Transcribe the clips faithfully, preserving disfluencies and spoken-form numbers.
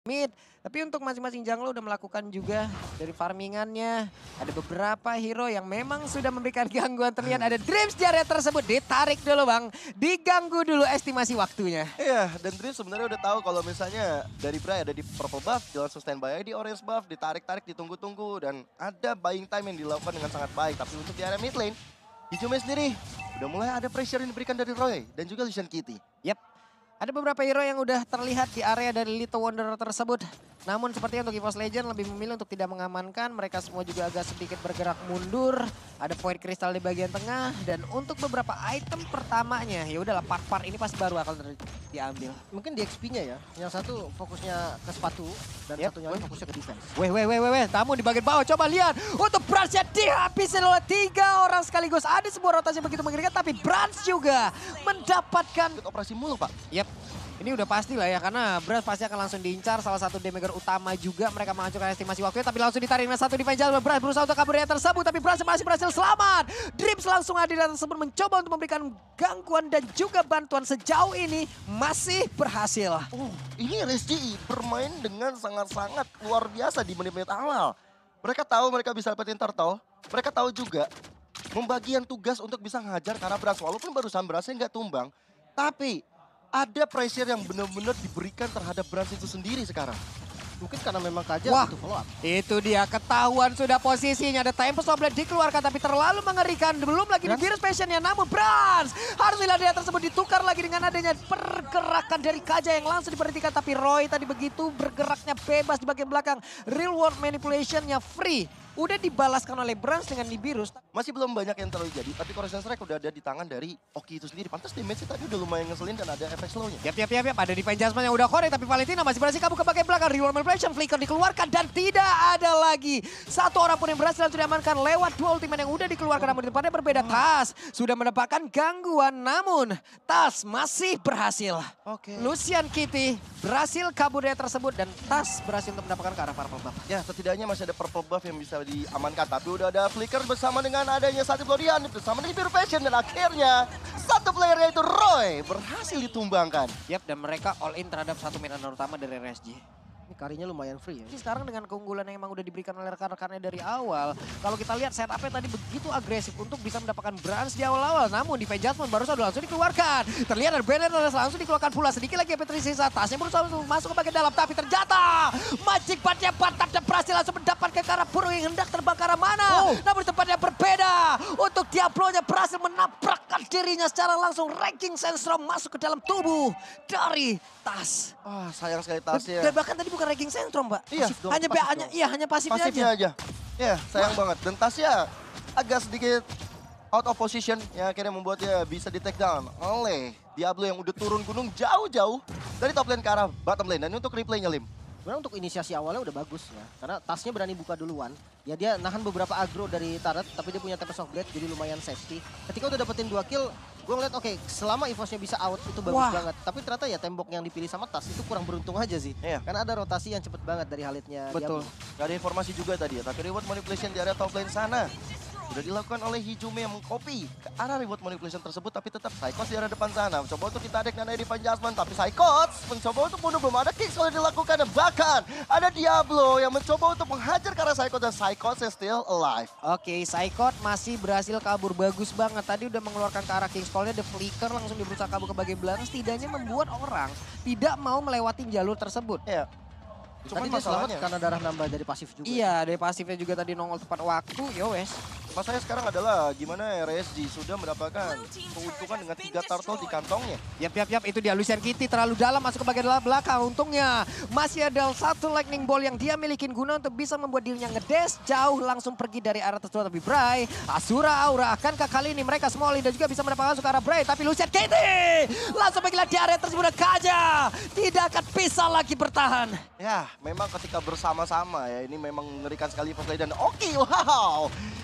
mid. Tapi untuk masing-masing jungle udah melakukan juga dari farmingannya. Ada beberapa hero yang memang sudah memberikan gangguan. Terlihat ada Dreams di area tersebut. Ditarik dulu bang. Diganggu dulu estimasi waktunya. Iya, dan Dreams sebenarnya udah tahu kalau misalnya dari Bray ada di purple buff, dia langsung standby di orange buff, ditarik-tarik, ditunggu-tunggu. Dan ada buying time yang dilakukan dengan sangat baik. Tapi untuk di area mid lane, Hijaume sendiri udah mulai ada pressure yang diberikan dari Roy dan juga Lucian Kitty. Yap. Ada beberapa hero yang udah terlihat di area dari Little Wanderer tersebut. Namun sepertinya untuk EVOS Legend lebih memilih untuk tidak mengamankan. Mereka semua juga agak sedikit bergerak mundur. Ada poin kristal di bagian tengah. Dan untuk beberapa item pertamanya, ya udahlah part-part ini pasti baru akan diambil. Mungkin di X P-nya ya. Yang satu fokusnya ke sepatu dan Yep. satunya lagi fokusnya ke defense. Weh, weh, weh, weh, weh. Namun di bagian bawah coba lihat. Untuk Brans dihabisin oleh tiga orang sekaligus. Ada sebuah rotasi begitu mengerikan. Tapi Brans juga mendapatkan... Ikut operasi mulu, Pak. Yap. Ini udah pasti lah ya, karena Brans pasti akan langsung diincar. Salah satu damager utama juga, mereka menghancurkan estimasi waktunya. Tapi langsung ditarik dengan satu defense jalur. Brans berusaha untuk kabur dari tersebut, tapi Brans masih berhasil selamat. Dreams langsung hadir dan tersebut mencoba untuk memberikan gangguan dan juga bantuan. Sejauh ini masih berhasil. Oh, ini R S G I bermain dengan sangat-sangat luar biasa di menit-menit awal. Mereka tahu mereka bisa dapetin turtle. Mereka tahu juga membagian tugas untuk bisa ngajar karena Brans. Walaupun barusan Bransnya nggak tumbang, tapi ada pressure yang benar-benar diberikan terhadap Brans itu sendiri sekarang. Mungkin karena memang Kaja Wah, butuh follow up. itu dia ketahuan sudah posisinya. Ada Tempest Blade dikeluarkan tapi terlalu mengerikan. Belum lagi di virus passionnya, namun Brans harus lihat dia tersebut ditukar lagi dengan adanya pergerakan dari Kaja yang langsung diperhentikan. Tapi Roy tadi begitu bergeraknya bebas di bagian belakang. Real world manipulationnya free. Udah dibalaskan oleh Brans dengan Nibiru's. Masih belum banyak yang terlalu jadi, tapi Corrosion Strike udah ada di tangan dari Oki itu sendiri. Pantas damage-nya tadi udah lumayan ngeselin dan ada efek slow-nya. Yap, yap, yap, yap. Ada defense Jasmine yang udah korek, tapi Valentina masih berhasil kabur ke bagian belakang. Real world manipulation, flicker dikeluarkan dan tidak ada lagi satu orang pun yang berhasil langsung diamankan lewat dua ultimate yang udah dikeluarkan. Namun di tempatnya berbeda, Tas sudah mendapatkan gangguan, namun Tas masih berhasil. Oke. Lucian Kitty berhasil kabur dari tersebut dan Tas berhasil untuk mendapatkan ke arah purple buff. Ya, setidaknya masih ada purple buff yang bisa diamankan. Tapi udah ada flicker bersama dengan adanya satu Glorian, bersama dengan Pure Passion. Dan akhirnya satu player yaitu Roy berhasil ditumbangkan. Yap, dan mereka all in terhadap satu mid laner utama dari R S G. Ini karinya lumayan free ya. Jadi sekarang dengan keunggulan yang emang udah diberikan oleh rekan-rekannya dari awal, kalau kita lihat setupnya tadi begitu agresif untuk bisa mendapatkan Brans di awal-awal, namun di Judgment baru saja langsung dikeluarkan. Terlihat ada banner langsung dikeluarkan pula, sedikit lagi Petri sisa, tasnya berusaha untuk masuk ke bagian dalam, tapi ternyata Magic Batnya Pantat dan berhasil langsung mendapatkan ke arah burung yang hendak terbang ke arah mana. Oh. Namun di tempatnya berbeda, untuk Diablo-nya berhasil menabrakkan dirinya secara langsung. Ranking Sandstorm masuk ke dalam tubuh dari Tas. Wah, sayang sekali tasnya. Dan bahkan tadi bukan ranking Sandstorm, Mbak. Iya, Pasif hanya pasif hanya iya hanya pasifnya, pasifnya aja. aja. Ya, sayang banget. Dan tasnya agak sedikit out of position yang akhirnya membuat dia bisa di take down oleh Diablo yang udah turun gunung jauh-jauh dari top lane ke arah bottom lane. Dan untuk replaynya, Lim. Sebenarnya untuk inisiasi awalnya udah bagus ya. Karena tasnya berani buka duluan. Ya dia nahan beberapa aggro dari turret, tapi dia punya Tempest of Blade jadi lumayan safety. Ketika udah dapetin dua kill, gue ngeliat oke, okay, selama EVOS-nya bisa out itu bagus Wah. banget. Tapi ternyata ya tembok yang dipilih sama Tas itu kurang beruntung aja sih. Iya. Karena ada rotasi yang cepet banget dari Halidnya. Betul. Gak ada informasi juga tadi ya, tapi reward manipulation di area top lane sana sudah dilakukan oleh Hijaume yang mengcopy ke arah reward manipulation tersebut, tapi tetap Psychos di arah depan sana. Mencoba untuk ditarik dan ada Divine Judgment, tapi Psychos mencoba untuk bunuh, belum ada kick kalau dilakukan. Dan bahkan ada Diablo yang mencoba untuk menghajar ke arah Psychos dan Psychos is still alive. Oke, Psychot masih berhasil kabur. Bagus banget. Tadi udah mengeluarkan ke arah King's Call-nya. The Flicker langsung berusaha kabur ke bagian belakang. Setidaknya membuat orang tidak mau melewati jalur tersebut. Ya. Cuman Cuman dia selamat masalahnya, karena darah nambah dari pasif juga. Iya, dari pasifnya juga tadi nongol tepat waktu. Yo wes. masalahnya sekarang adalah gimana R S G sudah mendapatkan keuntungan dengan tiga turtle di kantongnya. Yap, yap, yap. Itu dia Lucian Kitty terlalu dalam masuk ke bagian dalam belakang. Untungnya masih ada satu lightning ball yang dia milikin guna untuk bisa membuat dirinya ngedes jauh langsung pergi dari arah tersebut. Tapi Bray, Asura Aura, akankah kali ini mereka semua Linda juga bisa mendapatkan masuk ke arah Bray. Tapi Lucian Kitty langsung pergilah di area tersebut. Kaja tidak akan bisa lagi bertahan. Ya, memang ketika bersama-sama ya, ini memang mengerikan sekali EVOS Legend. Oke, wow.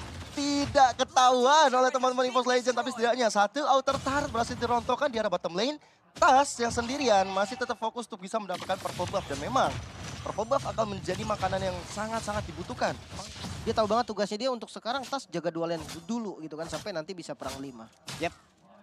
Tidak ketahuan oleh teman-teman EVOS Legend, tapi setidaknya satu outer turret berhasil dirontokkan di arah bottom lane. Tas yang sendirian masih tetap fokus untuk bisa mendapatkan purple buff. Dan memang purple buff akan menjadi makanan yang sangat-sangat dibutuhkan. Dia tahu banget tugasnya dia untuk sekarang Tas jaga dua lane dulu gitu kan, sampai nanti bisa perang lima. Yap.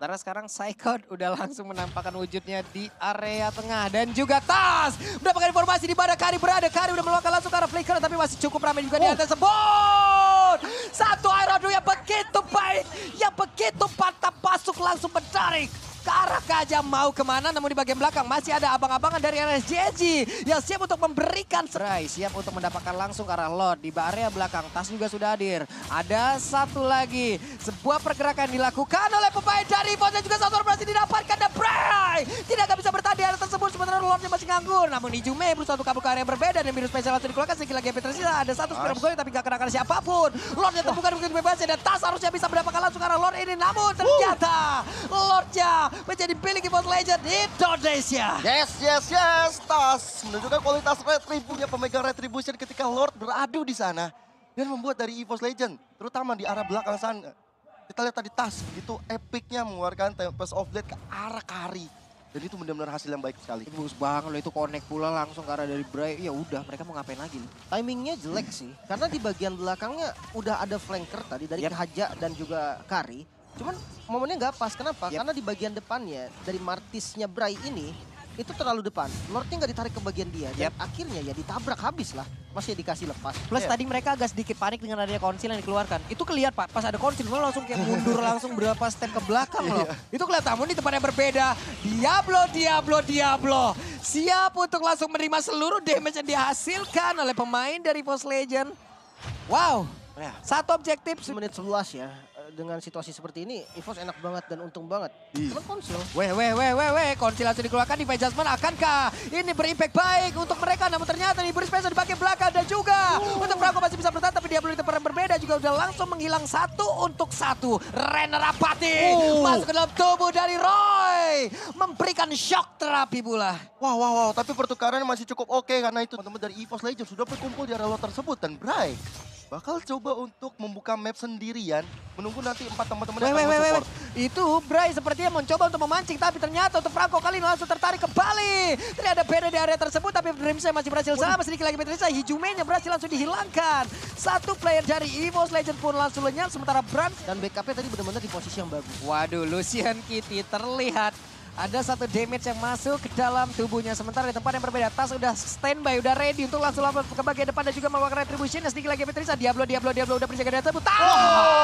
Sementara sekarang Psychod udah langsung menampakkan wujudnya di area tengah. Dan juga Tas mendapatkan informasi di mana Kari berada. Kari udah meluangkan langsung ke arah Flicker tapi masih cukup ramai juga oh. di atas tersebut. Satu Iron yang begitu baik, yang begitu mantap masuk langsung menarik ke arah Kaja. Mau kemana, namun di bagian belakang masih ada abang-abangan dari R S J G yang siap untuk memberikan serai, siap untuk mendapatkan langsung ke arah Lord. Di area belakang Tas juga sudah hadir. Ada satu lagi, sebuah pergerakan dilakukan oleh pemain dari Evo's dan juga satu orang berhasil didapatkan dan Bray tidak akan bisa bertahan di area tersebut sementara Lordnya masih nganggur. Namun Hijume berusaha untuk kabur ke area yang berbeda dan biru spesial langsung dikeluarkan. Sedikit lagi Petrusila, ada satu spiral bergolong tapi gak kena siapapun. Lordnya temukan begitu bebasnya dan Tas harusnya bisa mendapatkan langsung ke arah Lord ini, namun ternyata Lordnya menjadi milik Evo's Legend Indonesia. Yes, yes, yes. Tas menunjukkan kualitas Retribution, pemegang Retribution ketika Lord beradu di sana. Dan membuat dari Evo's Legend, terutama di arah belakang sana. Kita lihat tadi Tas begitu epicnya mengeluarkan Tempest of Blade ke arah Kari. Dan itu benar-benar hasil yang baik sekali. Itu bagus banget loh, itu connect pula langsung ke arah dari Bray. Ya udah, mereka mau ngapain lagi? Timingnya jelek sih, karena di bagian belakangnya udah ada flanker tadi dari Yep. Haja dan juga Kari. Cuman momennya nggak pas, kenapa? Yep. Karena di bagian depannya dari Martisnya Bray ini itu terlalu depan. Lordnya nggak ditarik ke bagian dia dan Yep. akhirnya ya ditabrak habis lah. Masih dikasih lepas. Plus Yeah. tadi mereka agak sedikit panik dengan adanya konsil yang dikeluarkan. Itu kelihatan Pak, pas ada konsil mereka langsung kayak mundur langsung berapa step ke belakang loh. Itu kelihatan, namun di tempat yang berbeda. Diablo, Diablo, Diablo. Siap untuk langsung menerima seluruh damage yang dihasilkan oleh pemain dari Evo's Legend. Wow, Ya. satu objektif. Menit sebelas ya. Dengan situasi seperti ini, Evo's enak banget dan untung banget. Cuman konsil. Weh, weh, weh, weh, weh. Konsil langsung dikeluarkan di Adjustment. Akankah ini berimpact baik untuk mereka? Namun ternyata di Burst Special di bagian belakang. Dan juga uh. untuk Franco masih bisa bertahan. Tapi Diablo di tempat yang berbeda juga udah langsung menghilang satu untuk satu. Renner Apati uh. masuk ke dalam tubuh dari Roy. Memberikan shock terapi pula. Wow, wow, wow. Tapi pertukarannya masih cukup oke karena itu teman-teman dari Evo's Legend sudah berkumpul di area lot tersebut. Dan Bray bakal coba untuk membuka map sendirian, menunggu nanti empat teman-teman yang akan mensupport. Itu Bray sepertinya mencoba untuk memancing, tapi ternyata untuk Franco kali ini langsung tertarik kembali. Ternyata ada beda di area tersebut, tapi Dreamsnya masih berhasil sama. Sedikit lagi Petrisa, Hijume-nya berhasil langsung dihilangkan. Satu player dari Evo's Legend pun langsung lenyap, sementara Brand. Dan backupnya tadi benar-benar di posisi yang bagus. Waduh, Lucian Kitty terlihat ada satu damage yang masuk ke dalam tubuhnya. Sementara di tempat yang berbeda, Tas udah standby, udah ready untuk langsung lompat ke bagian depan dan juga melakukan retribution. Sedikit lagi Petrisa, Diablo, Diablo, Diablo udah berjaga dari tersebut. Tas!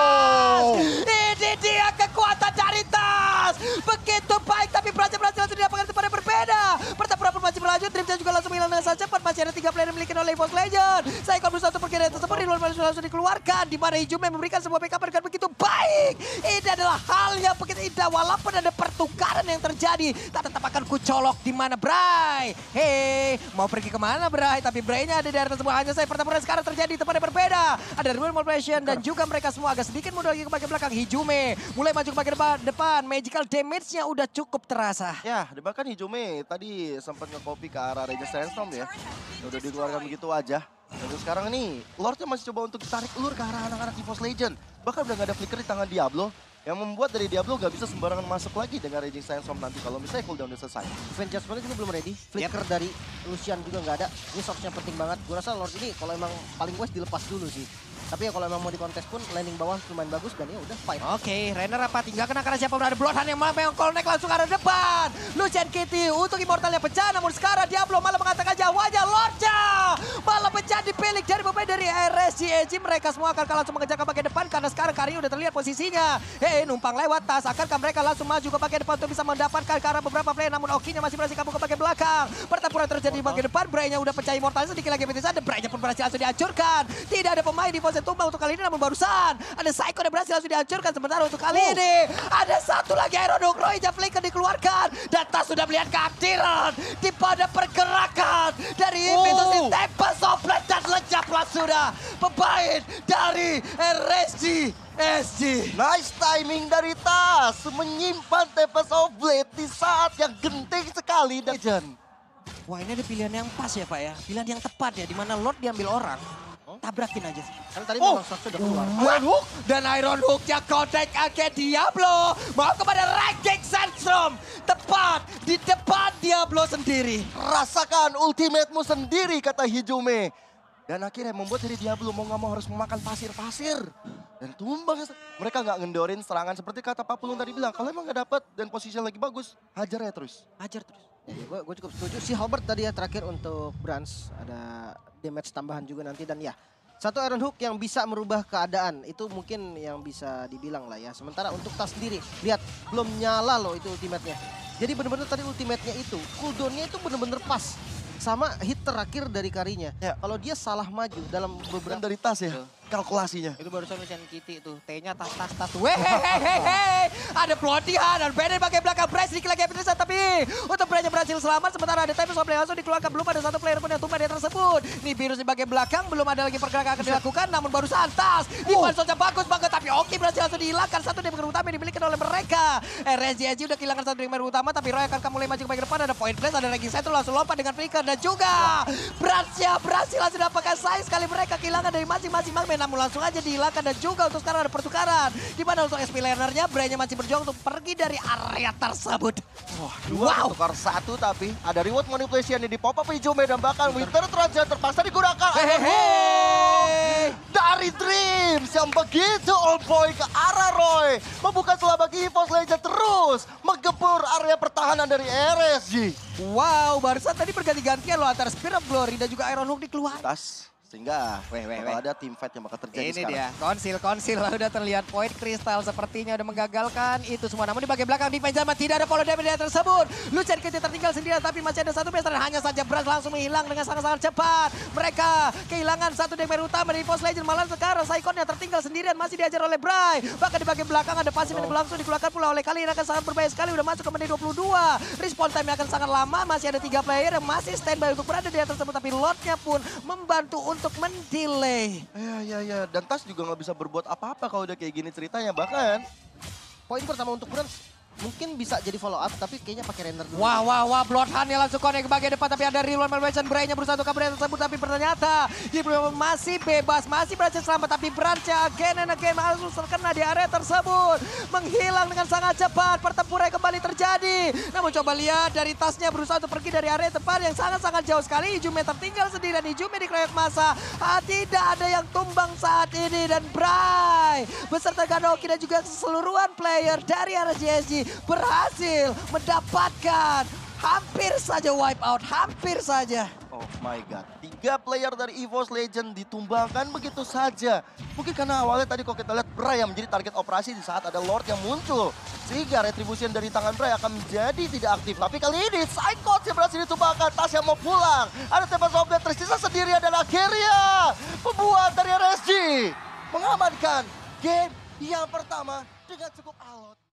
Wow! Ini dia kekuatan dari Tas! Begitu baik, tapi berhasil berhasil langsung didapatkan di tempat yang berbeda. Pertempuran pun masih berlanjut, Dreamsnya juga langsung menghilang dengan sangat cepat. Masih ada tiga player yang dimiliki oleh Evo's Legend. Saya kalau berusaha untuk pergi dari tersebut, Ridwan langsung dikeluarkan. Di mana Hijume memberikan sebuah backup dengan begitu baik. Ini adalah hal yang begitu indah, walaupun ada pertukaran yang terjadi. Jadi, tak tetap akan kucolok di mana Bray. Hei, mau pergi kemana Bray? Tapi Bray-nya ada di area tersebut. Hanya saya pertempuran sekarang terjadi di tempat yang berbeda. Ada Real Mobilization dan juga mereka semua agak sedikit mundur lagi ke bagian belakang. Hijume mulai maju ke bagian depan. Magical damage-nya udah cukup terasa. Ya, bahkan Hijume tadi sempat nge-copy ke arah Raging Sandstorm ya. Udah dikeluarkan begitu aja. Dan sekarang ini, Lordnya masih coba untuk tarik ulur ke arah anak-anak Evo's Legend. Bahkan udah gak ada flicker di tangan Diablo. Yang membuat dari Diablo gak bisa sembarangan masuk lagi dengan Raging Sandstorm nanti kalau misalnya cooldown udah selesai. Event Judgment juga belum ready. Flicker yep. dari Lucian juga nggak ada. Ini source-nya penting banget. Gue rasa Lord ini kalau emang paling wise dilepas dulu sih. Tapi ya kalau emang mau di kontes pun landing bawah lumayan bagus dan ya udah fight. Oke, okay, Renner apa tinggal kena karena siapa berada Bloodhound yang malah yang connect langsung arah depan. Lucian Kitty untuk Immortalnya pecah, namun sekarang Diablo malah mengatakan wajah Lordnya malah pecah dipilih dari pemain dari R S J G. Mereka semua akan langsung mengejar ke bagian depan karena sekarang Kari udah terlihat posisinya. Hei, numpang lewat Tas. Akankah mereka langsung maju ke bagian depan untuk bisa mendapatkan ke arah beberapa player, namun Oki-nya masih berhasil kabur ke bagian belakang. Pertempuran terjadi di bagian depan, Bray-nya udah pecah Immortalnya sedikit lagi betis ada. Bray-nya pun berhasil langsung dihancurkan. Tidak ada pemain di pose tumbang untuk kali ini, namun barusan ada Psycho yang berhasil langsung dihancurkan. Sementara untuk kali oh. ini ada satu lagi Iron Hook, Roy Flicker dikeluarkan dan Tas sudah melihat kehadiran di pada pergerakan dari Impetus oh. Tempest of Blade dan lenyaplah sudah pemain dari R S G S G. Nice timing dari Tas menyimpan Tempest of Blade di saat yang genting sekali dan wah, ini ada pilihan yang pas ya Pak ya, pilihan yang tepat ya, dimana Lord diambil orang. Tabrakin aja sih. Kan tadi oh. memang shotnya udah keluar. Iron Hook dan Iron Hook-nya connect ke Diablo. Mau kepada Raging Sandstorm. Tepat di depan Diablo sendiri. Rasakan ultimate-mu sendiri kata Hijume. Dan akhirnya membuat dari Diablo mau gak mau harus memakan pasir-pasir. Dan tumbang. Mereka nggak ngendorin serangan seperti kata Pak Pulung tadi bilang. Kalau emang nggak dapat dan posisi lagi bagus, hajar ya terus. Hajar terus. Ya, gue, gue cukup setuju. Si Halbert tadi ya terakhir untuk Brans. Ada damage tambahan juga nanti. Dan ya, satu Iron Hook yang bisa merubah keadaan. Itu mungkin yang bisa dibilang lah ya. Sementara untuk Tas sendiri, lihat belum nyala loh itu ultimate-nya. Jadi bener-bener tadi ultimate-nya itu, cooldown-nya itu bener-bener pas. Sama hit terakhir dari Karinya. Ya. Kalau dia salah maju dalam beberapa... Dan dari Tas ya, kalkulasinya. Itu barusan Lucian Kitty tuh, T-nya tas tas tas. Weh, hehehe, ada pelontihan dan Bennett pakai belakang Bryce sedikit lagi Ebenezer, tapi untuk Bryce berhasil selamat. Sementara ada time yang langsung dikeluarkan, belum ada satu player pun yang tumbang di tersebut. Nih virus di bagian belakang, belum ada lagi pergerakan akan dilakukan, namun baru santas. Di saja bagus banget, tapi Oki berhasil langsung dihilangkan. Satu damage utama yang dimiliki oleh mereka. Eh, Rezi Eji udah kehilangan satu damage utama, tapi Roy akan mulai maju ke bagian depan. Ada point place, ada Regi Satu langsung lompat dengan flicker dan juga Bransnya berhasil langsung dapatkan sayang sekali mereka kehilangan dari masing-masing magmen, namun langsung aja dihilangkan. Dan juga untuk sekarang ada pertukaran di mana untuk S P lanernya Bray-nya masih berjuang untuk pergi dari area tersebut. Wah, dua Wow. tukar satu tapi ada reward manipulation yang di pop up Ijume dan bahkan Winter Trojan terpaksa digunakan. Hehehe. Dari Dreams yang begitu all boy ke arah Roy. Membuka celah bagi EVOS Legend terus menggempur area pertahanan dari R S G. Wow, barusan tadi berganti-gantian loh antara Spear of Glory dan juga Iron Hook dikeluarin. Tas sehingga Weh, weh, bakal weh. ada team fight yang bakal terjadi Ini sekarang. dia, konsil, konsil udah terlihat point kristal sepertinya udah menggagalkan itu semua. Namun di bagian belakang di Benjamin tidak ada follow damage tersebut. Lucian Kitty tertinggal sendirian tapi masih ada satu master. Hanya saja Brans langsung menghilang dengan sangat-sangat cepat. Mereka kehilangan satu damage utama dari EVOS Legend. Malah sekarang Saikon yang tertinggal sendirian masih diajar oleh Bray. Bahkan di bagian belakang ada pasif yang langsung dikeluarkan pula oleh Kali. Ini akan sangat berbahaya sekali. Udah masuk ke menit dua puluh dua. Respawn time akan sangat lama. Masih ada tiga player yang masih standby untuk berada di atas tersebut. Tapi Lordnya pun membantu untuk mendeal. Ya, ya, ya. Dan Tas juga nggak bisa berbuat apa-apa kalau udah kayak gini ceritanya. Bahkan Poin pertama untuk Brans mungkin bisa jadi follow up, tapi kayaknya pakai render dulu. Wah, wah, wah, Bloodhound yang langsung connect ke bagian depan, tapi ada real malwation. Bray-nya berusaha untuk kabur dari tersebut, tapi ternyata dia masih bebas, masih berhasil selamat, tapi Brans-nya again and again langsung terkena di area tersebut. Menghilang dengan sangat cepat, pertempuran kembali terjadi. Namun coba lihat dari tasnya berusaha untuk pergi dari area tempat yang sangat-sangat jauh sekali. Ijume tertinggal sendirian, Ijume dikeroyok masa. Ah, tidak ada yang tumbang saat ini, dan Bray beserta Ganoki dan juga keseluruhan player dari R S G S G berhasil mendapatkan hampir saja wipe out, hampir saja. oh my god, tiga player dari EVOS Legend ditumbangkan begitu saja. Mungkin karena awalnya tadi kalau kita lihat Bray yang menjadi target operasi di saat ada Lord yang muncul. Sehingga retribution dari tangan Bray akan menjadi tidak aktif. Tapi kali ini Psychot yang berhasil ditumbangkan, Tas yang mau pulang. Ada Tempest of Death tersisa sendirian dan akhirnya pembuat dari R S G mengamankan game yang pertama dengan cukup alot.